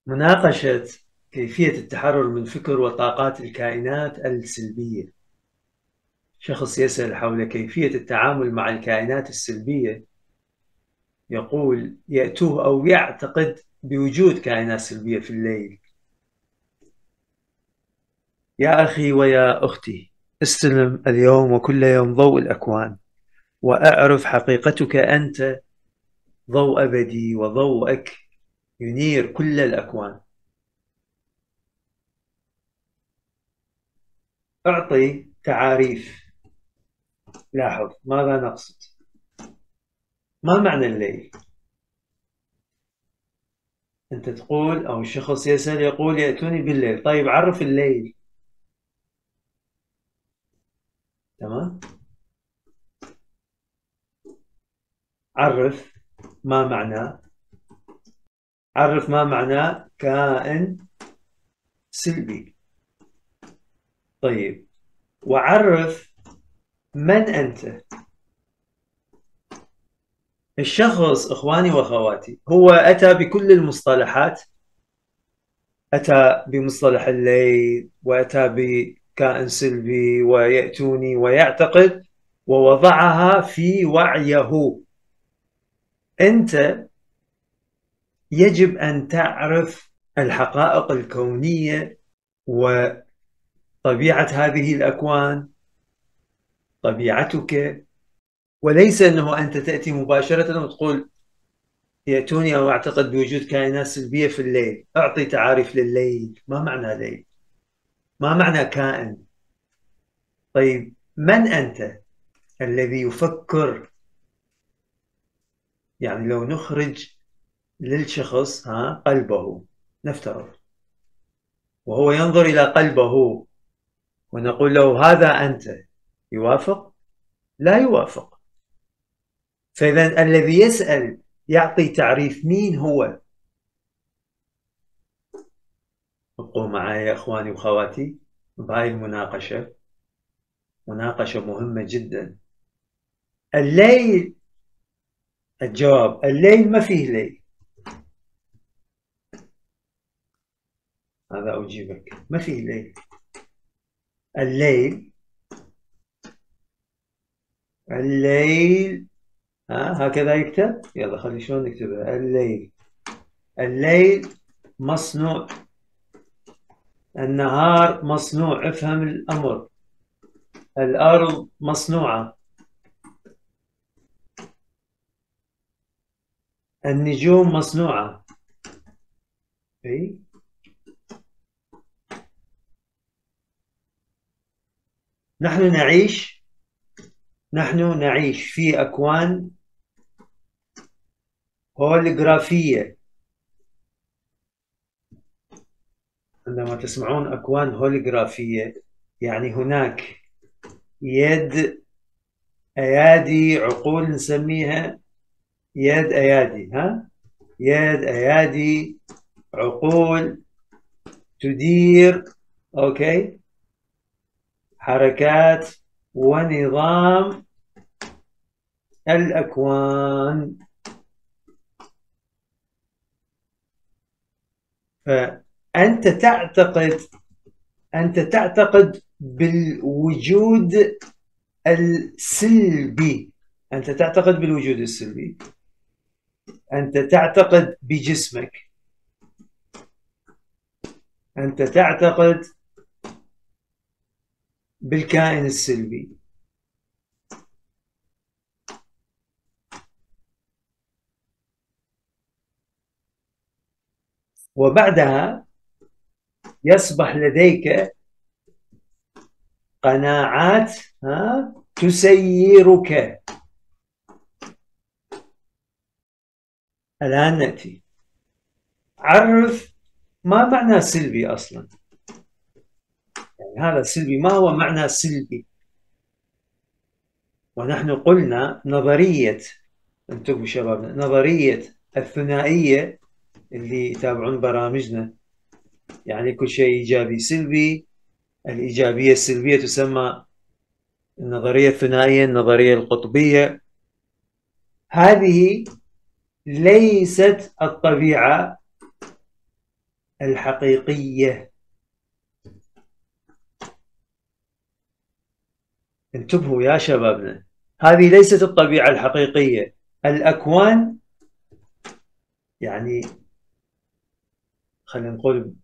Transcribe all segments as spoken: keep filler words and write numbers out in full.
مناقشة كيفية التحرر من فكر وطاقات الكائنات السلبية. شخص يسأل حول كيفية التعامل مع الكائنات السلبية. يقول: يأتوه أو يعتقد بوجود كائنات سلبية في الليل. يا أخي ويا أختي، استلم اليوم وكل يوم ضوء الأكوان، وأعرف حقيقتك أنت. ضوء أبدي، وضوءك ينير كل الأكوان. أعطي تعاريف. لاحظ ماذا نقصد. ما معنى الليل؟ أنت تقول، أو الشخص يسأل يقول: يأتوني بالليل. طيب عرف الليل. تمام. عرف ما معناه. عرف ما معناه كائن سلبي. طيب، وعرف من أنت. الشخص، إخواني وأخواتي، هو أتى بكل المصطلحات. أتى بمصطلح الليل، وأتى بكائن سلبي، ويأتوني، ويعتقد، ووضعها في وعيه. أنت يجب أن تعرف الحقائق الكونية وطبيعة هذه الأكوان، طبيعتك. وليس أنه أنت تأتي مباشرة وتقول: يأتوني أو أعتقد بوجود كائنات سلبية في الليل. أعطي تعاريف لليل. ما معنى ليل؟ ما معنى كائن؟ طيب، من أنت الذي يفكر؟ يعني لو نخرج للشخص ها قلبه، نفترض، وهو ينظر إلى قلبه، ونقول له: هذا أنت، يوافق؟ لا يوافق. فإذا الذي يسأل يعطي تعريف مين هو. ابقوا معي يا إخواني وأخواتي بهاي المناقشة. مناقشة مهمة جدا. الليل. الجواب: الليل ما فيه ليل. هذا أجيبك: ما فيه ليل. الليل. الليل. ها هكذا يكتب. يلا خلي شلون نكتبها. الليل. الليل مصنوع. النهار مصنوع. افهم الأمر. الأرض مصنوعة. النجوم مصنوعة. أي. نحن نعيش نحن نعيش في أكوان هولوغرافية. عندما تسمعون أكوان هولوغرافية، يعني هناك يد، أيادي، عقول نسميها يد أيادي. ها يد أيادي، عقول تدير، أوكي، حركات ونظام الأكوان. فأنت تعتقد أنت تعتقد بالوجود السلبي. أنت تعتقد بالوجود السلبي. أنت تعتقد بجسمك. أنت تعتقد بالكائن السلبي. وبعدها يصبح لديك قناعات ها تسيرك. الآن نأتي. عرف ما معنى سلبي أصلا. يعني هذا سلبي، ما هو معنى سلبي؟ ونحن قلنا نظرية، انتبهوا شبابنا، نظرية الثنائية اللي يتابعون برامجنا، يعني كل شيء إيجابي سلبي. الإيجابية السلبية تسمى النظرية الثنائية، النظرية القطبية. هذه ليست الطبيعة الحقيقية. انتبهوا يا شبابنا، هذه ليست الطبيعة الحقيقية. الأكوان يعني خلينا نقول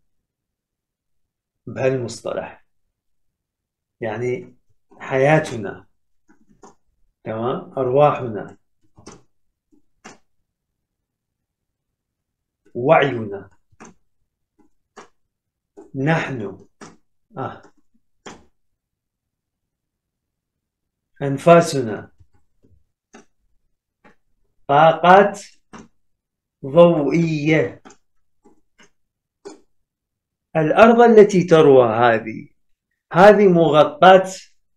بهالمصطلح يعني حياتنا، تمام، أرواحنا، وعينا، نحن، آه. أنفاسنا، طاقات ضوئية. الأرض التي تروى هذه هذه مغطاة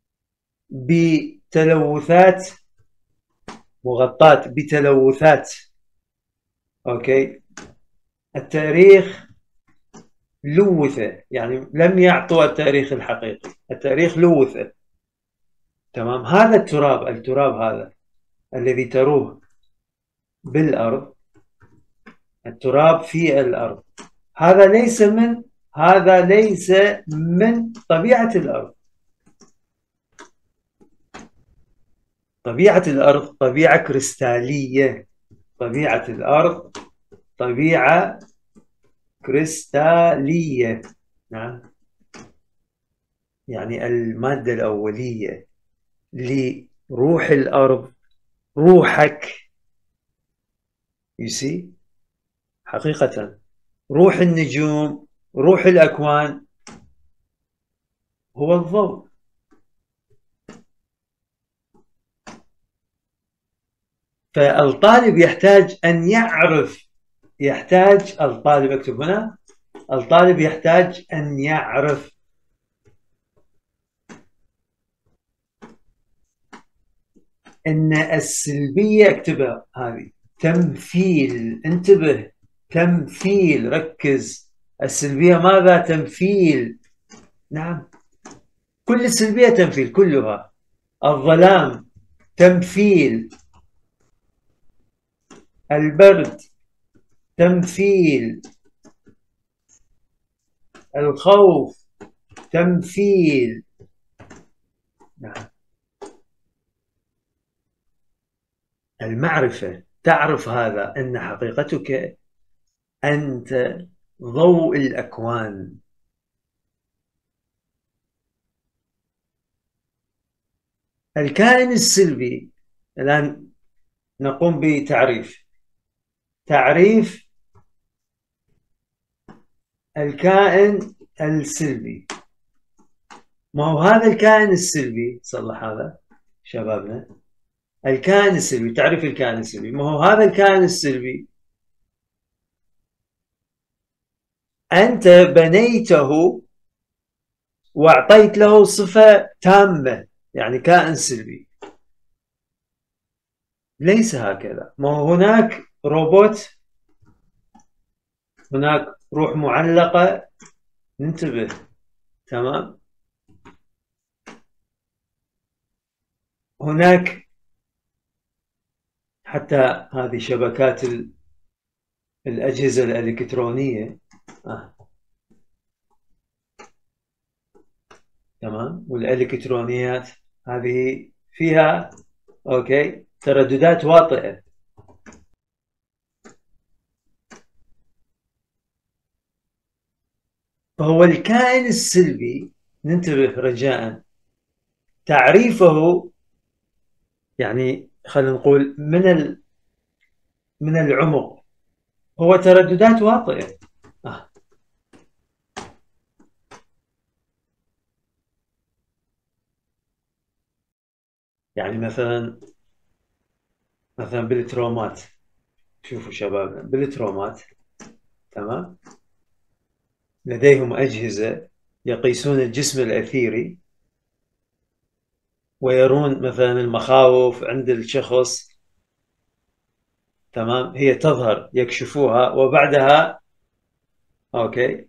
بتلوثات، مغطاة بتلوثات. أوكي، التاريخ لوثه، يعني لم يعطوا التاريخ الحقيقي، التاريخ لوثه. تمام، هذا التراب، التراب هذا الذي تروه بالأرض، التراب في الأرض، هذا ليس من هذا ليس من طبيعة الأرض. طبيعة الأرض طبيعة كريستالية، طبيعة الأرض طبيعة كريستالية. نعم، يعني المادة الأولية لروح الأرض، روحك، you see، حقيقة روح النجوم، روح الأكوان هو الضوء. فالطالب يحتاج أن يعرف، يحتاج الطالب، اكتب هنا، الطالب يحتاج أن يعرف أن السلبية، اكتبها هذه، تمثيل، انتبه، تمثيل، ركز، السلبية ماذا؟ تمثيل. نعم، كل السلبية تمثيل، كلها. الظلام تمثيل، البرد تمثيل، الخوف تمثيل. نعم، المعرفة، تعرف هذا أن حقيقتك أنت ضوء الأكوان. الكائن السلبي، الآن نقوم بتعريف، تعريف الكائن السلبي. ما هو هذا الكائن السلبي؟ صلح هذا شبابنا، الكائن السلبي، تعريف الكائن السلبي، ما هو هذا الكائن السلبي؟ أنت بنيته وأعطيت له صفة تامة، يعني كائن سلبي. ليس هكذا، ما هو هناك روبوت، هناك روح معلقة، ننتبه، تمام، هناك حتى هذه شبكات الأجهزة الإلكترونية، آه. تمام، والإلكترونيات هذه فيها أوكي ترددات واطئة. فهو الكائن السلبي، ننتبه رجاء، تعريفه يعني خلينا نقول من ال... من العمق هو ترددات واطئة. آه. يعني مثلا مثلا بالترومات، شوفوا شبابنا بالترومات، تمام، لديهم أجهزة يقيسون الجسم الأثيري ويرون مثلا المخاوف عند الشخص، تمام، هي تظهر، يكشفوها وبعدها أوكي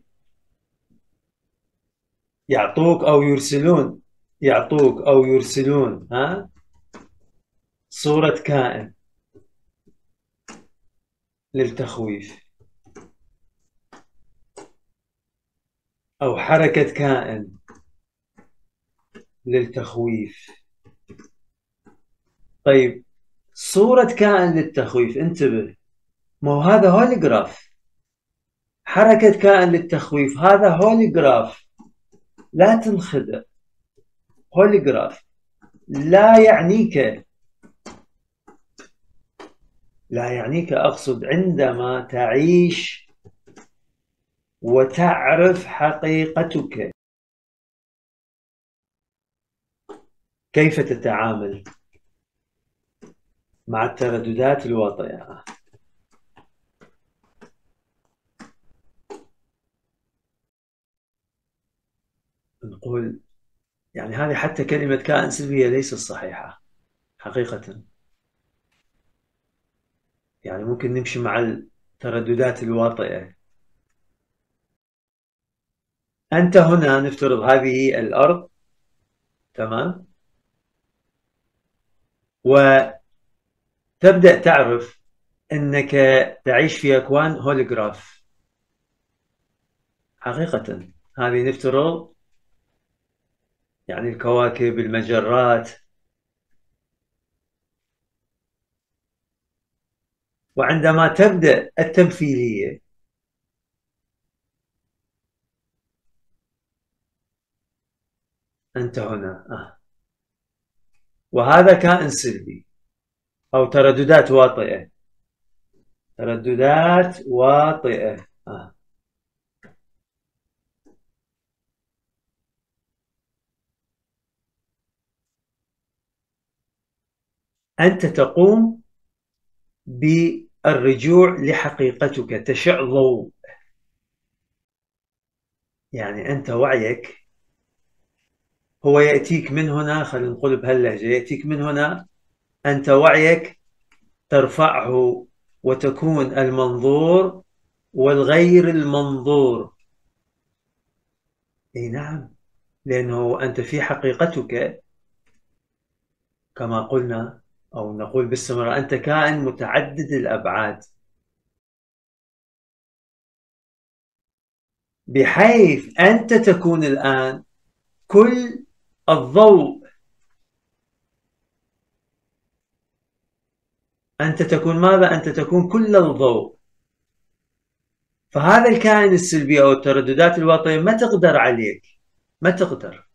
يعطوك أو يرسلون، يعطوك أو يرسلون ها صورة كائن للتخويف. أو حركة كائن للتخويف. طيب صورة كائن للتخويف، انتبه، مو هذا هوليجراف. حركة كائن للتخويف هذا هوليجراف، لا تنخدع. هوليجراف لا يعنيك، لا يعنيك أقصد عندما تعيش وتعرف حقيقتك كيف تتعامل مع الترددات الواطئة. نقول يعني هذه حتى كلمة كائن سلبية ليست صحيحة حقيقة. يعني ممكن نمشي مع الترددات الواطئة. أنت هنا نفترض هذه الأرض، تمام، وتبدأ تعرف أنك تعيش في أكوان هولوجراف حقيقة. هذه نفترض يعني الكواكب، المجرات. وعندما تبدأ التمثيلية أنت هنا آه. وهذا كائن سلبي أو ترددات واطئة، ترددات واطئة آه. أنت تقوم بالرجوع لحقيقتك، تشع ضوء. يعني أنت وعيك هو يأتيك من هنا، خلينا نقول بهاللهجة، يأتيك من هنا. أنت وعيك ترفعه وتكون المنظور والغير المنظور. اي نعم، لأنه أنت في حقيقتك كما قلنا أو نقول باستمرار أنت كائن متعدد الأبعاد، بحيث أنت تكون الآن كل الضوء. أنت تكون ماذا؟ أنت تكون كل الضوء. فهذا الكائن السلبي أو الترددات الواطية ما تقدر عليك، ما تقدر،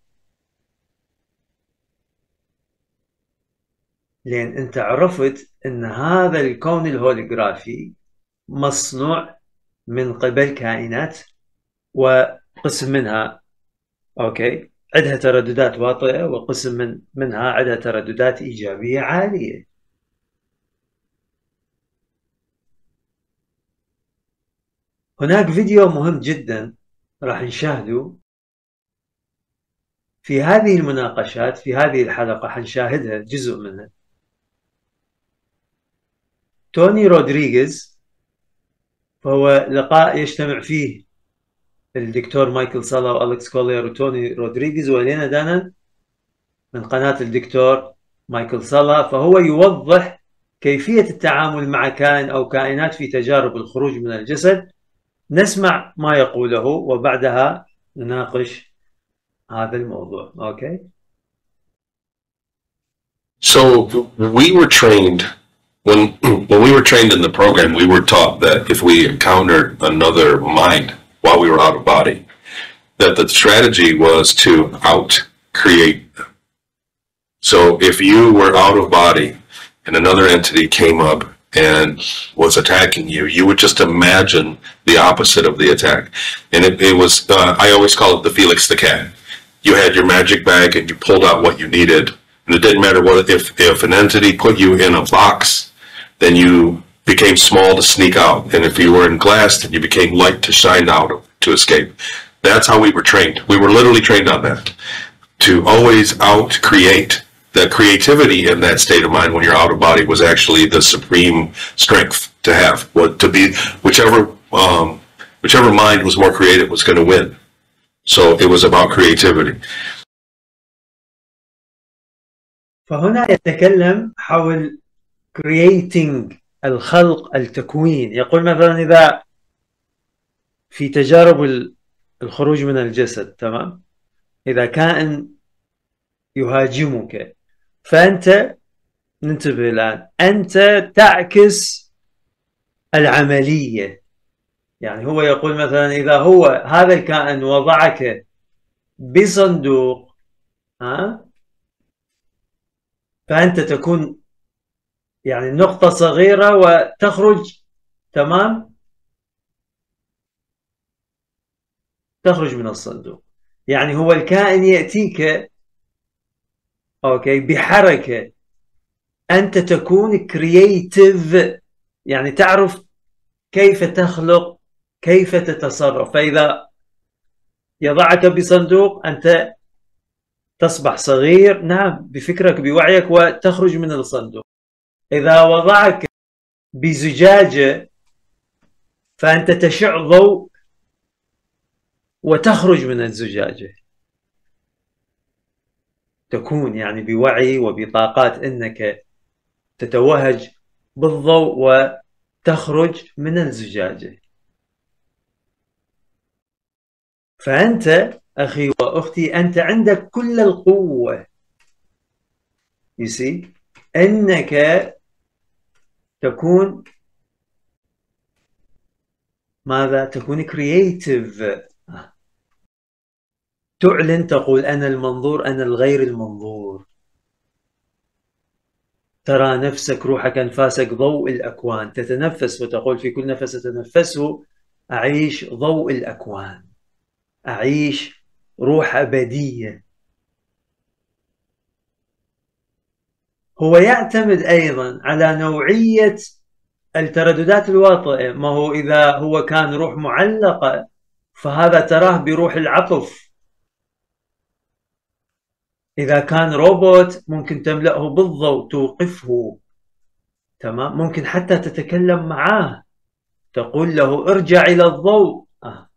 لأن أنت عرفت أن هذا الكون الهولوغرافي مصنوع من قبل كائنات، وقسم منها أوكي عندها ترددات واطئة، وقسم من منها عندها ترددات إيجابية عالية. هناك فيديو مهم جدا راح نشاهده في هذه المناقشات، في هذه الحلقة حنشاهدها جزء منها. توني رودريغيز، فهو لقاء يجتمع فيه الدكتور مايكل سالا وأليكس كولير وتوني رودريغيز وإلينا دانان من قناة الدكتور مايكل سالا. فهو يوضح كيفية التعامل مع كائن أو كائنات في تجارب الخروج من الجسد. نسمع ما يقوله وبعدها نناقش هذا الموضوع. أوكي. So we were trained when when we were trained in the program, we were taught that if we encountered another mind while we were out of body, that the strategy was to out create them. So if you were out of body and another entity came up and was attacking you, you would just imagine the opposite of the attack. And it, it was, uh, I always call it the Felix the Cat. You had your magic bag and you pulled out what you needed. And it didn't matter what, if, if an entity put you in a box, then you became small to sneak out. And if you were in glass, then you became light to shine out to escape. That's how we were trained. We were literally trained on that. To always out create. That creativity in that state of mind when you're out of body was actually the supreme strength to have. What to be, whichever um, whichever mind was more creative was going to win. So it was about creativity. فهنا يتكلم حول creating، الخلق، التكوين. يقول مثلا إذا في تجارب الخروج من الجسد، تمام؟ إذا كائن يهاجمك، فأنت ننتبه الآن، أنت تعكس العملية. يعني هو يقول مثلا إذا هو هذا الكائن وضعك بصندوق، ها، فأنت تكون يعني نقطة صغيرة وتخرج، تمام، تخرج من الصندوق. يعني هو الكائن يأتيك أوكي بحركة، أنت تكون كرييتيف، يعني تعرف كيف تخلق، كيف تتصرف. فإذا يضعك بصندوق أنت تصبح صغير، نعم، بفكرك بوعيك، وتخرج من الصندوق. إذا وضعك بزجاجة فأنت تشع ضوء وتخرج من الزجاجة، تكون يعني بوعي وبطاقات أنك تتوهج بالضوء وتخرج من الزجاجة. فأنت أخي وأختي أنت عندك كل القوة، you see، أنك تكون ماذا؟ تكون كرييتيف، تعلن، تقول أنا المنظور، أنا الغير المنظور، ترى نفسك، روحك، أنفاسك ضوء الأكوان، تتنفس وتقول في كل نفس أتنفسه أعيش ضوء الأكوان، أعيش روح أبدية. هو يعتمد أيضا على نوعية الترددات الواطئة. ما هو إذا هو كان روح معلقة فهذا تراه بروح العطف، إذا كان روبوت ممكن تملأه بالضوء، توقفه، تمام، ممكن حتى تتكلم معاه، تقول له ارجع إلى الضوء. آه.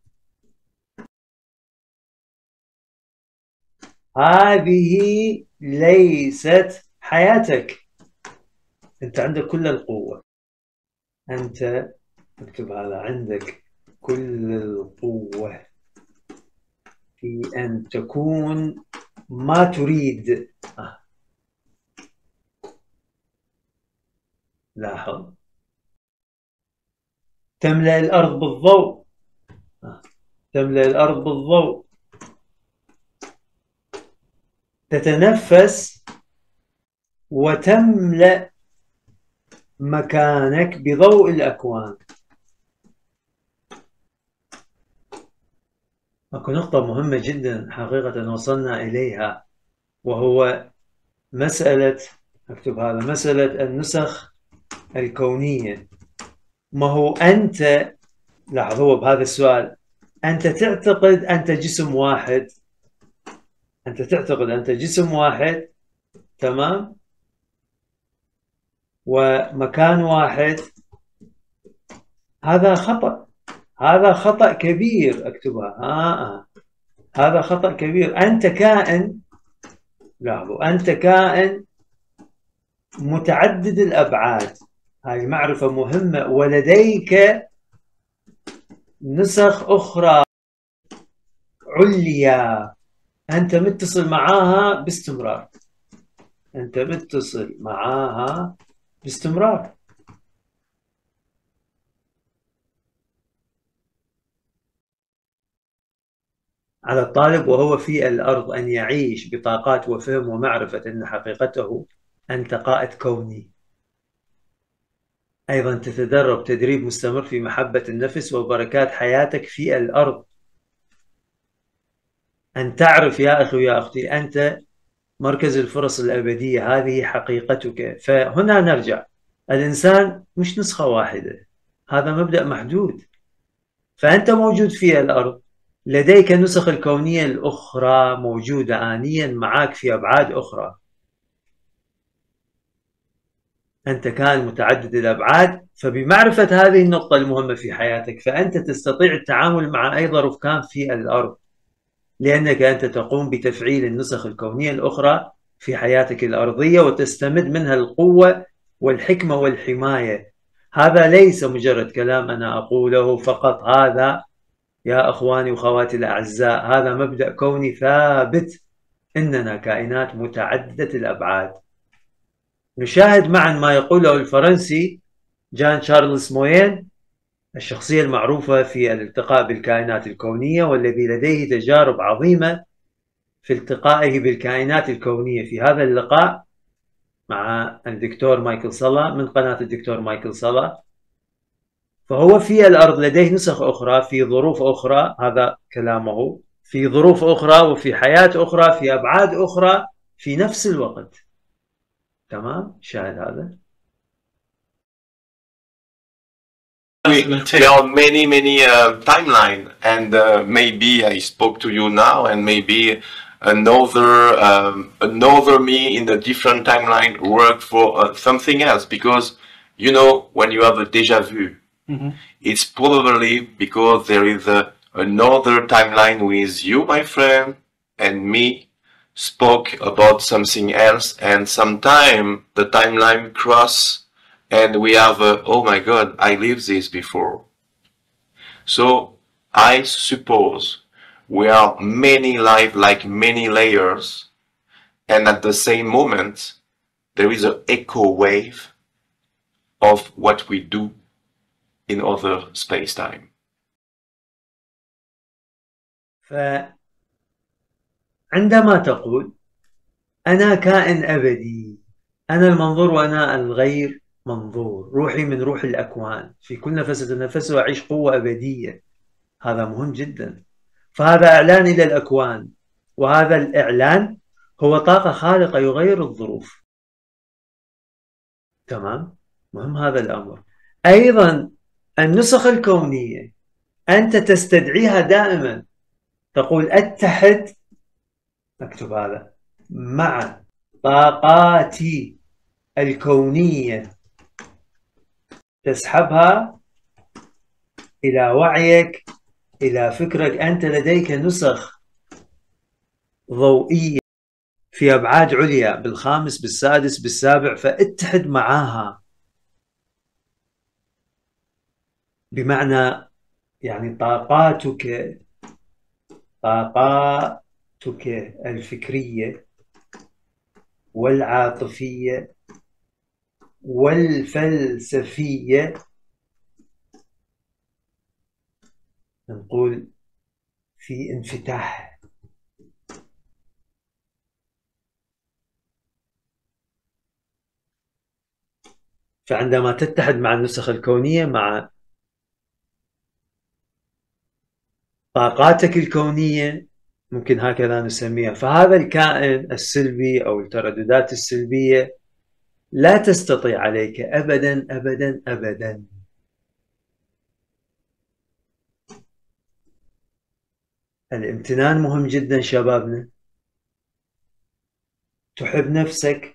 هذه ليست حياتك، أنت عندك كل القوة، أنت اكتب هذا، عندك كل القوة في أن تكون ما تريد. آه. لاحظ، تملأ الأرض بالضوء، آه. تملأ الأرض بالضوء، تتنفس وتملأ مكانك بضوء الأكوان. أكو نقطة مهمة جدا حقيقة وصلنا إليها، وهو مسألة، أكتب هذا، مسألة النسخ الكونية. ما هو أنت، لاحظ، هو بهذا السؤال أنت تعتقد أنت جسم واحد، أنت تعتقد أنت جسم واحد، تمام، ومكان واحد. هذا خطأ، هذا خطأ كبير، أكتبها، آه آه. هذا خطأ كبير. أنت كائن، لاحظوا، أنت كائن متعدد الأبعاد، هذه معرفة مهمة، ولديك نسخ أخرى عليا أنت متصل معاها باستمرار، أنت متصل معاها باستمرار. على الطالب وهو في الأرض أن يعيش بطاقات وفهم ومعرفة أن حقيقته أنت قائد كوني. أيضا تتدرب تدريب مستمر في محبة النفس وبركات حياتك في الأرض. أن تعرف يا أخي ويا أختي أنت مركز الفرص الأبدية، هذه حقيقتك. فهنا نرجع، الإنسان مش نسخة واحدة، هذا مبدأ محدود. فأنت موجود في الأرض، لديك نسخ الكونية الأخرى موجودة آنيا معك في أبعاد أخرى. أنت كائن متعدد الأبعاد، فبمعرفة هذه النقطة المهمة في حياتك فأنت تستطيع التعامل مع أي ظرف كان في الأرض، لأنك أنت تقوم بتفعيل النسخ الكونية الأخرى في حياتك الأرضية وتستمد منها القوة والحكمة والحماية. هذا ليس مجرد كلام أنا أقوله فقط، هذا يا أخواني وخواتي الأعزاء، هذا مبدأ كوني ثابت، إننا كائنات متعددة الأبعاد. نشاهد معا ما يقوله الفرنسي جان شارلز موين، الشخصية المعروفة في الالتقاء بالكائنات الكونية، والذي لديه تجارب عظيمة في التقائه بالكائنات الكونية. في هذا اللقاء مع الدكتور مايكل صلا من قناة الدكتور مايكل صلا، فهو في الأرض لديه نسخ أخرى في ظروف أخرى، هذا كلامه، في ظروف أخرى وفي حياة أخرى في أبعاد أخرى في نفس الوقت. تمام؟ شاهد هذا. There are many, many uh, timeline, and uh, maybe I spoke to you now, and maybe another um, another me in a different timeline work for uh, something else. Because you know, when you have a déjà vu, mm-hmm. it's probably because there is a, another timeline with you, my friend, and me spoke about something else, and sometime the timeline cross. And we have, a, oh my God, I lived this before. So I suppose we are many life, like many layers, and at the same moment, there is an echo wave of what we do in other space-time. فعندما تقول أنا كائن أبدي، أنا المنظور وأنا الغير منظور، روحي من روح الأكوان، في كل نفس أتنفسه أعيش قوة أبدية، هذا مهم جدا. فهذا إعلان إلى الأكوان، وهذا الإعلان هو طاقة خالقة يغير الظروف. تمام؟ مهم هذا الأمر. أيضا النسخ الكونية أنت تستدعيها دائما، تقول أتحد، أكتب هذا، مع طاقاتي الكونية، تسحبها إلى وعيك، إلى فكرك. أنت لديك نسخ ضوئية في أبعاد عليا، بالخامس بالسادس بالسابع، فاتحد معها. بمعنى يعني طاقاتك طاقاتك الفكرية والعاطفية والفلسفية، نقول في انفتاح. فعندما تتحد مع النسخ الكونية، مع طاقاتك الكونية، ممكن هكذا نسميها، فهذا الكائن السلبي أو الترددات السلبية لا تستطيع عليك أبدا أبدا أبدا. الامتنان مهم جدا شبابنا. تحب نفسك،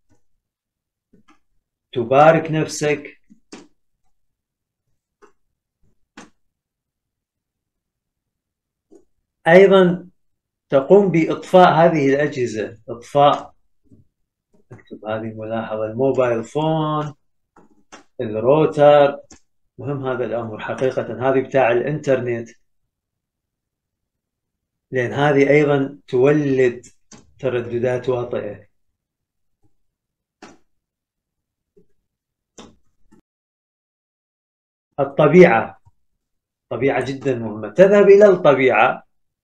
تبارك نفسك، أيضا تقوم بإطفاء هذه الأجهزة، إطفاء، أكتب هذه الملاحظة، الموبايل فون، الروتر، مهم هذا الأمر حقيقة. هذه بتاع الإنترنت، لأن هذه أيضا تولد ترددات واطئة. الطبيعة، طبيعة جدا مهمة. تذهب إلى الطبيعة،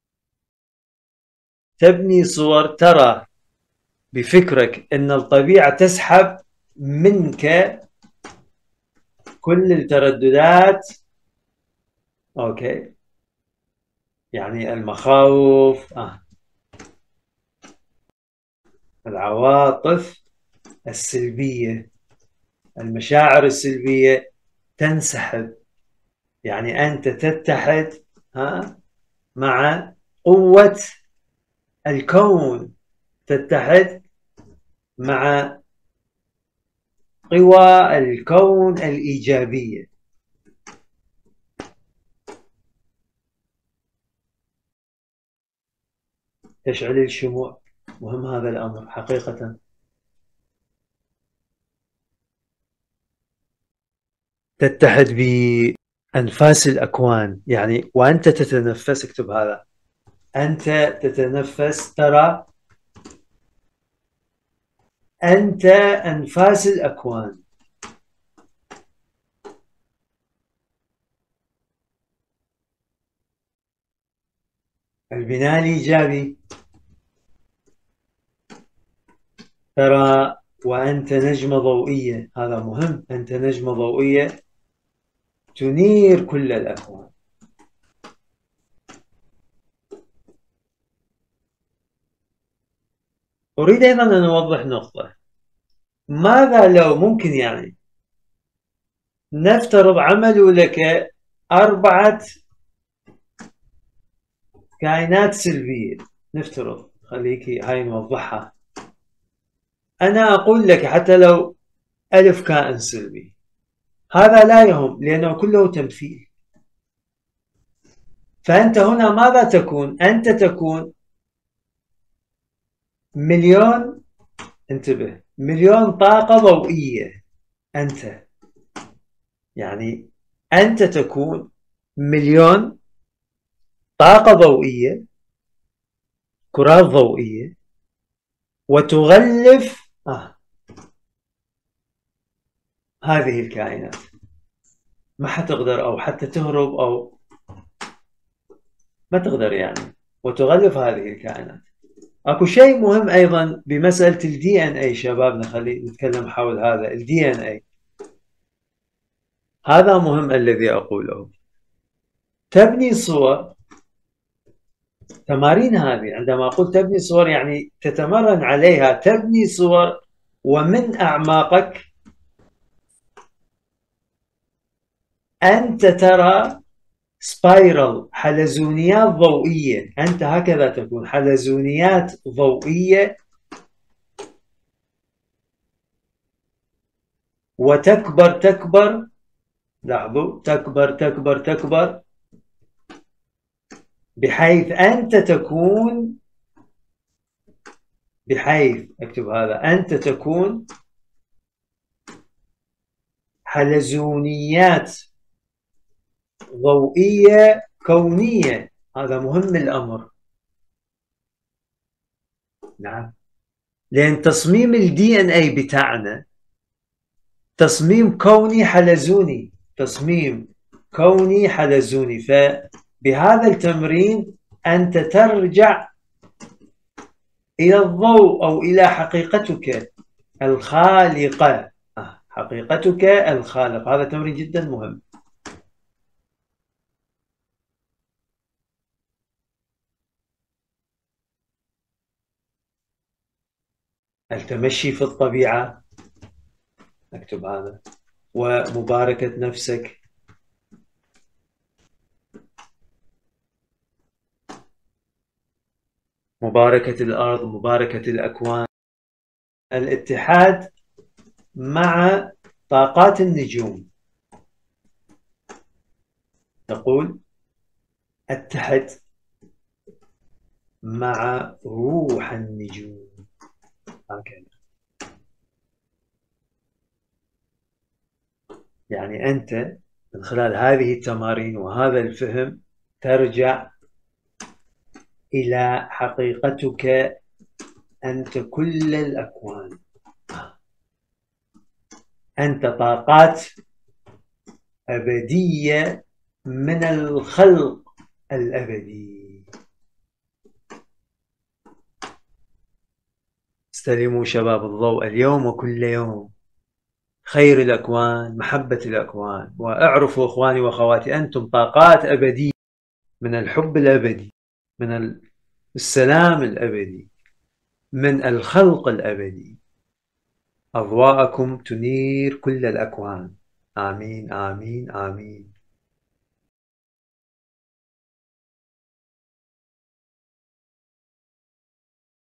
تبني صور، ترى بفكرك أن الطبيعة تسحب منك كل الترددات، أوكي، يعني المخاوف، آه. العواطف السلبية، المشاعر السلبية تنسحب. يعني أنت تتحد ها مع قوة الكون، تتحد مع قوى الكون الإيجابية. تشعل الشموع، مهم هذا الأمر حقيقة. تتحد أنفاس الأكوان، يعني وأنت تتنفس، اكتب هذا، أنت تتنفس، ترى أنت أنفاس الأكوان. البناء الإيجابي، ترى وأنت نجمة ضوئية، هذا مهم، أنت نجمة ضوئية تنير كل الأكوان. أريد أيضا أن أوضح نقطة. ماذا لو ممكن يعني نفترض عملوا لك أربعة كائنات سلبية، نفترض، خليك هاي نوضحها. أنا أقول لك حتى لو ألف كائن سلبي، هذا لا يهم لأنه كله تمثيل. فأنت هنا ماذا تكون؟ أنت تكون مليون، انتبه، مليون طاقة ضوئية. أنت يعني أنت تكون مليون طاقة ضوئية، كرات ضوئية، وتغلف آه هذه الكائنات. ما حتقدر أو حتى تهرب أو ما تقدر يعني، وتغلف هذه الكائنات. اكو شيء مهم ايضا بمسألة الدي ان اي شبابنا، خلي نتكلم حول هذا الدي ان اي. هذا مهم الذي اقوله. تبني صور، تمارين هذه، عندما اقول تبني صور يعني تتمرن عليها، تبني صور ومن اعماقك انت ترى سبايرل، حلزونيات ضوئية. انت هكذا تكون حلزونيات ضوئية، وتكبر تكبر، لاحظوا، تكبر تكبر تكبر، بحيث أنت تكون، بحيث اكتب هذا، أنت تكون حلزونيات ضوئية كونية. هذا مهم الأمر. نعم، لأن تصميم الدي ان اي بتاعنا تصميم كوني حلزوني، تصميم كوني حلزوني. فبهذا التمرين أنت ترجع إلى الضوء أو إلى حقيقتك الخالقة، حقيقتك الخالق. هذا تمرين جدا مهم. التمشي في الطبيعة، اكتب هذا، ومباركة نفسك، مباركة الأرض، مباركة الأكوان، الاتحاد مع طاقات النجوم. تقول اتحد مع روح النجوم، هكذا. يعني أنت من خلال هذه التمارين وهذا الفهم ترجع إلى حقيقتك، أنت كل الأكوان، أنت طاقات أبدية من الخلق الأبدي. استلموا شباب الضوء اليوم وكل يوم خير الأكوان، محبة الأكوان. واعرفوا إخواني وأخواتي، أنتم طاقات أبدية من الحب الأبدي، من السلام الأبدي، من الخلق الأبدي. أضواءكم تنير كل الأكوان. آمين آمين آمين.